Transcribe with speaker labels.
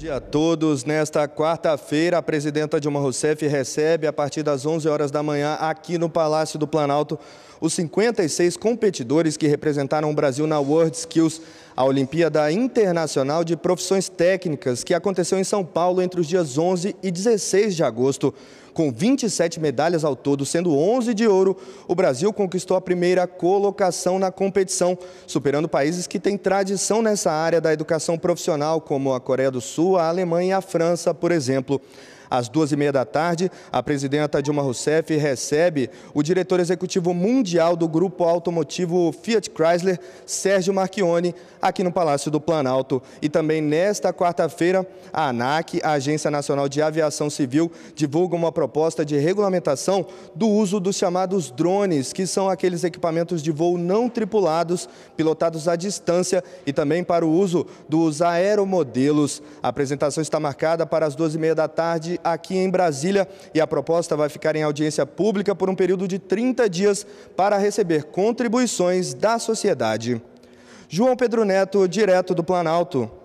Speaker 1: Dia a todos. Nesta quarta-feira, a presidenta Dilma Rousseff recebe, a partir das 11 horas da manhã, aqui no Palácio do Planalto, os 56 competidores que representaram o Brasil na World Skills, a Olimpíada Internacional de Profissões Técnicas, que aconteceu em São Paulo entre os dias 11 e 16 de agosto. Com 27 medalhas ao todo, sendo 11 de ouro, o Brasil conquistou a primeira colocação na competição, superando países que têm tradição nessa área da educação profissional, como a Coreia do Sul, a Alemanha e a França, por exemplo. Às 2h30 da tarde, a presidenta Dilma Rousseff recebe o diretor executivo mundial do grupo automotivo Fiat Chrysler, Sérgio Marchionne, aqui no Palácio do Planalto. E também nesta quarta-feira, a ANAC, a Agência Nacional de Aviação Civil, divulga uma proposta de regulamentação do uso dos chamados drones, que são aqueles equipamentos de voo não tripulados, pilotados à distância, e também para o uso dos aeromodelos. A apresentação está marcada para as 2h30 da tarde, aqui em Brasília, e a proposta vai ficar em audiência pública por um período de 30 dias para receber contribuições da sociedade. João Pedro Neto, direto do Planalto.